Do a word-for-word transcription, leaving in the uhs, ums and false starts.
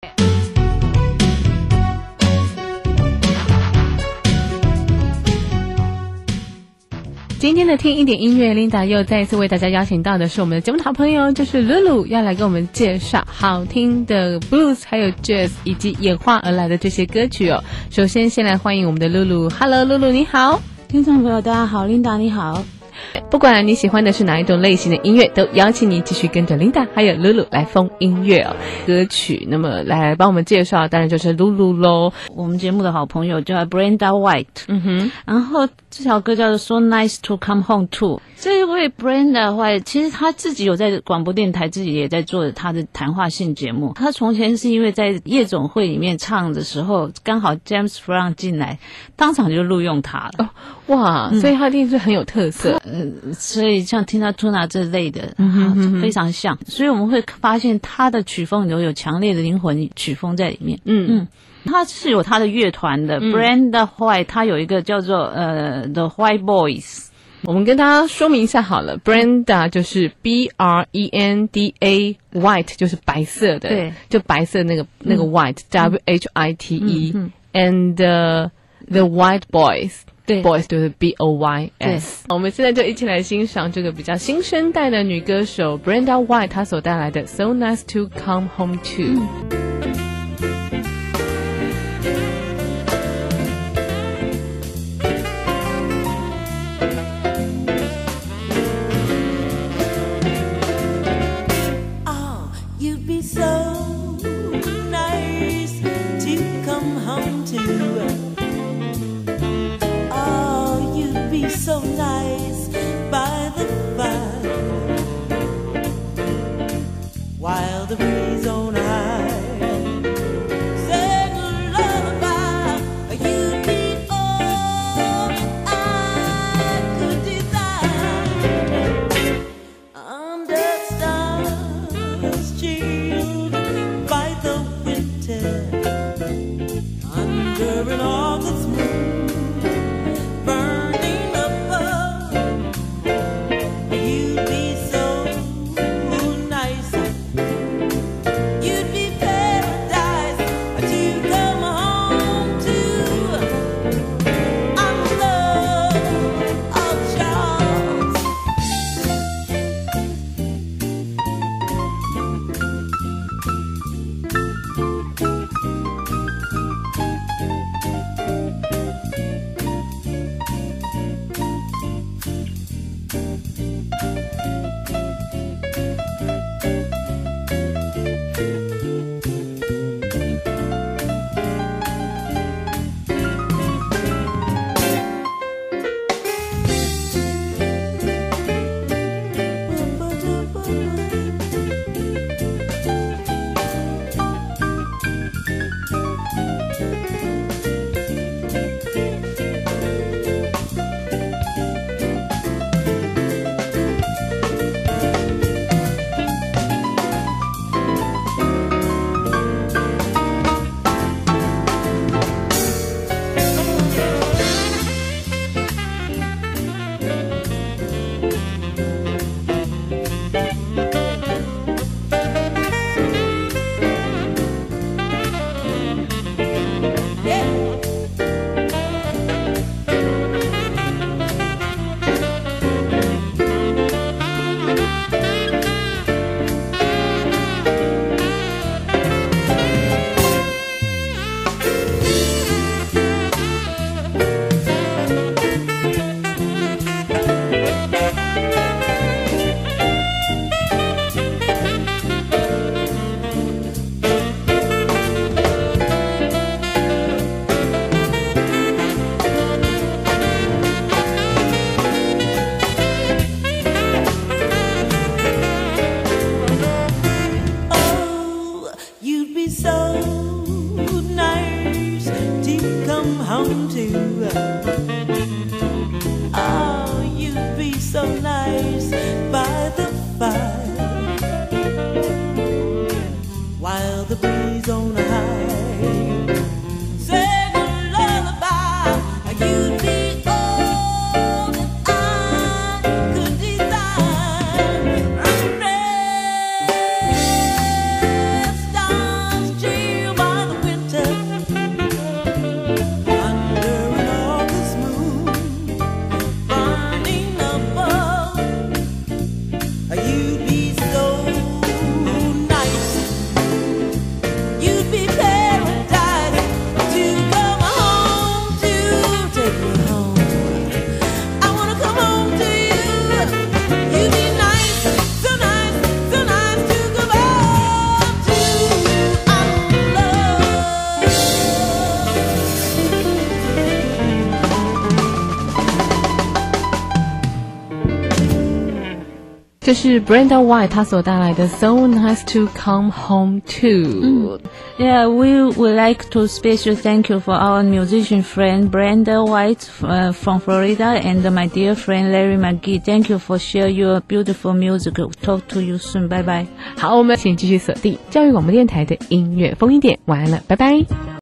今天的听一点音乐 Linda 又再一次为大家邀请到的是我们的节目好朋友，就是 Lulu 要来跟我们介绍好听的 blues 还有 jazz 以及演化而来的这些歌曲哦。首先先来欢迎我们的 Lulu。 Hello Lulu 你好。 听众朋友大家好， Linda 你好。 不管你喜欢的是哪一种类型的音乐，都邀请你继续跟着 Linda 还有 Lulu 来疯音乐哦。歌曲那么来帮我们介绍当然就是 Lulu 咯， 我们节目的好朋友叫 Brenda White， 嗯哼，然后这条歌叫做 So Nice to Come Home To。 这一位 Brenda White 其实他自己有在广播电台自己也在做他的谈话性节目。他从前是因为在夜总会里面唱的时候，刚好 James Brown 进来，当场就录用他了。 哦，哇、嗯、所以他一定是很有特色。 呃，所以像 Tina Turner 这类的、嗯哼哼哼非常像，所以我们会发现他的曲风里有强烈的灵魂曲风在里面。嗯嗯，他是有他的乐团的、嗯、Brenda White， 他有一个叫做呃 The White Boys。 我们跟大家说明一下好了， Brenda 就是 B R E N D A， White 就是白色的，对，就白色那个、嗯、那个 White、嗯、W H I T E、嗯嗯、and、uh, The White Boys，对 ，Boys 就是 B O Y S。我们现在就一起来欣赏这个比较新生代的女歌手 Brenda White 她所带来的 So Nice to Come Home To、嗯。 So nice by the fire, while the breeze on high sang a lullaby. You'd be all I could desire. Under stars chilled by the winter, under an August moon burning above, you'd be so nice, you'd be paradise to come home to. I'm love of Charles. So nice by the fire, while the breeze on high sang a lullaby. You'd be all that I could desire. Red stars, 这是 Brenda White 她所带来的 So Nice to Come Home To、嗯、 Yeah, we would like to special thank you for our musician friend Brenda White uh, from Florida and my dear friend Larry McGee. Thank you for share your beautiful music. Talk to you soon. Bye bye. 好，我们请继续锁定教育广播电台的音乐风一点，晚安了，拜拜。